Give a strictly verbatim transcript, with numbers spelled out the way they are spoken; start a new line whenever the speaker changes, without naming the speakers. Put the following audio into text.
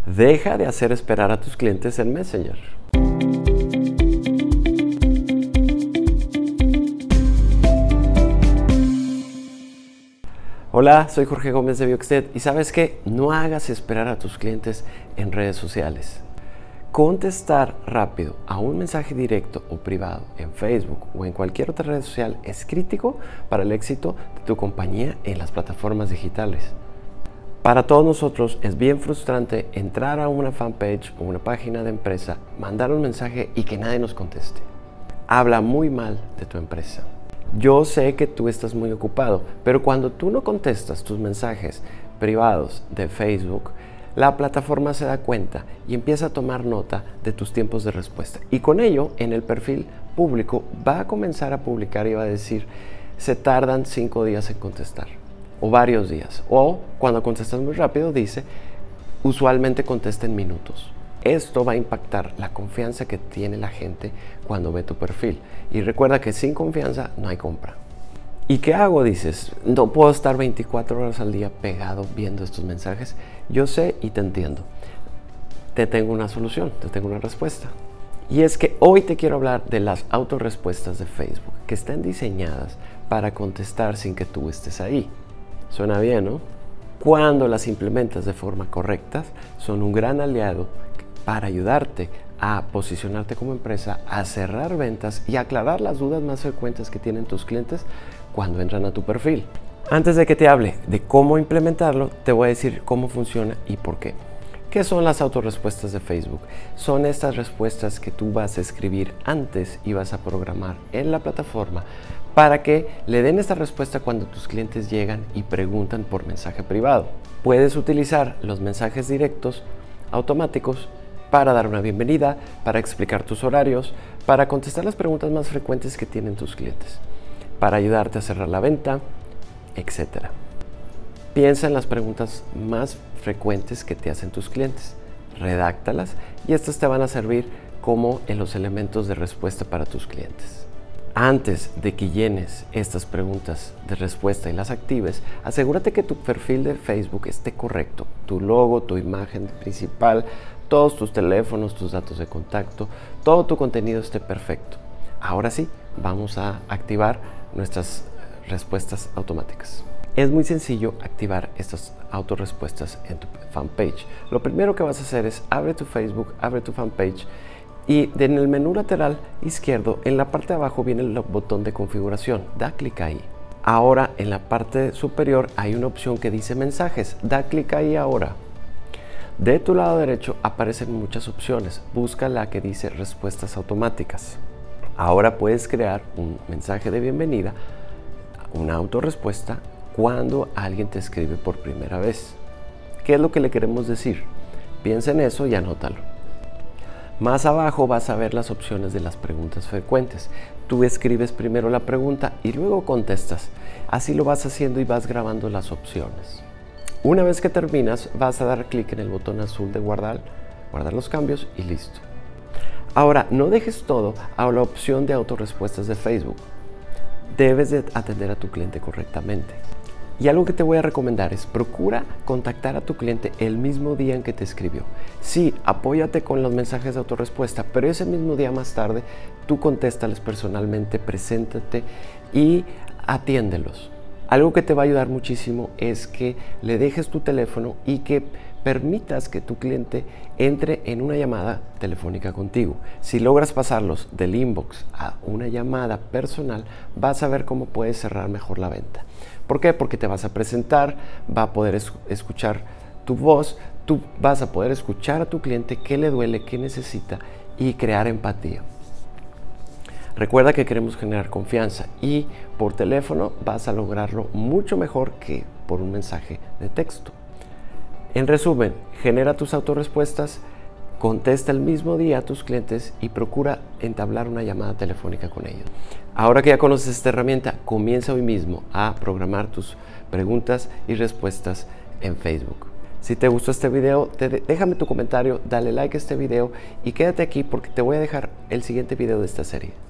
Deja de hacer esperar a tus clientes en Messenger. Hola, soy Jorge Gómez de Bioxtet y ¿sabes qué? No hagas esperar a tus clientes en redes sociales. Contestar rápido a un mensaje directo o privado en Facebook o en cualquier otra red social es crítico para el éxito de tu compañía en las plataformas digitales. Para todos nosotros es bien frustrante entrar a una fanpage o una página de empresa, mandar un mensaje y que nadie nos conteste. Habla muy mal de tu empresa. Yo sé que tú estás muy ocupado, pero cuando tú no contestas tus mensajes privados de Facebook, la plataforma se da cuenta y empieza a tomar nota de tus tiempos de respuesta. Y con ello, en el perfil público, va a comenzar a publicar y va a decir, se tardan cinco días en contestar, o varios días. O cuando contestas muy rápido, dice, usualmente contesta en minutos. Esto va a impactar la confianza que tiene la gente cuando ve tu perfil. Y recuerda que sin confianza no hay compra. ¿Y qué hago? Dices, no puedo estar veinticuatro horas al día pegado viendo estos mensajes. Yo sé y te entiendo. Te tengo una solución, te tengo una respuesta. Y es que hoy te quiero hablar de las autorrespuestas de Facebook, que están diseñadas para contestar sin que tú estés ahí. Suena bien, ¿no? Cuando las implementas de forma correcta, son un gran aliado para ayudarte a posicionarte como empresa, a cerrar ventas y aclarar las dudas más frecuentes que tienen tus clientes cuando entran a tu perfil. Antes de que te hable de cómo implementarlo, te voy a decir cómo funciona y por qué. ¿Qué son las autorrespuestas de Facebook? Son estas respuestas que tú vas a escribir antes y vas a programar en la plataforma para que le den esta respuesta cuando tus clientes llegan y preguntan por mensaje privado. Puedes utilizar los mensajes directos automáticos para dar una bienvenida, para explicar tus horarios, para contestar las preguntas más frecuentes que tienen tus clientes, para ayudarte a cerrar la venta, etcétera. Piensa en las preguntas más frecuentes que te hacen tus clientes, redáctalas y estas te van a servir como en los elementos de respuesta para tus clientes. Antes de que llenes estas preguntas de respuesta y las actives, asegúrate que tu perfil de Facebook esté correcto, tu logo, tu imagen principal, todos tus teléfonos, tus datos de contacto, todo tu contenido esté perfecto. Ahora sí, vamos a activar nuestras respuestas automáticas. Es muy sencillo activar estas autorrespuestas en tu fanpage. Lo primero que vas a hacer es abre tu Facebook, abre tu fanpage y en el menú lateral izquierdo, en la parte de abajo viene el botón de configuración. Da clic ahí. Ahora en la parte superior hay una opción que dice mensajes. Da clic ahí ahora. De tu lado derecho aparecen muchas opciones. Busca la que dice respuestas automáticas. Ahora puedes crear un mensaje de bienvenida, una autorrespuesta, cuando alguien te escribe por primera vez. ¿Qué es lo que le queremos decir? Piensa en eso y anótalo. Más abajo vas a ver las opciones de las preguntas frecuentes. Tú escribes primero la pregunta y luego contestas. Así lo vas haciendo y vas grabando las opciones. Una vez que terminas, vas a dar clic en el botón azul de guardar, guardar los cambios y listo. Ahora, no dejes todo a la opción de autorrespuestas de Facebook. Debes de atender a tu cliente correctamente. Y algo que te voy a recomendar es procura contactar a tu cliente el mismo día en que te escribió. Sí, apóyate con los mensajes de autorrespuesta, pero ese mismo día más tarde, tú contéstales personalmente, preséntate y atiéndelos. Algo que te va a ayudar muchísimo es que le dejes tu teléfono y que permitas que tu cliente entre en una llamada telefónica contigo. Si logras pasarlos del inbox a una llamada personal, vas a ver cómo puedes cerrar mejor la venta. ¿Por qué? Porque te vas a presentar, va a poder escuchar tu voz, tú vas a poder escuchar a tu cliente qué le duele, qué necesita y crear empatía. Recuerda que queremos generar confianza y por teléfono vas a lograrlo mucho mejor que por un mensaje de texto. En resumen, genera tus autorrespuestas, contesta el mismo día a tus clientes y procura entablar una llamada telefónica con ellos. Ahora que ya conoces esta herramienta, comienza hoy mismo a programar tus preguntas y respuestas en Facebook. Si te gustó este video, te de, déjame tu comentario, dale like a este video y quédate aquí porque te voy a dejar el siguiente video de esta serie.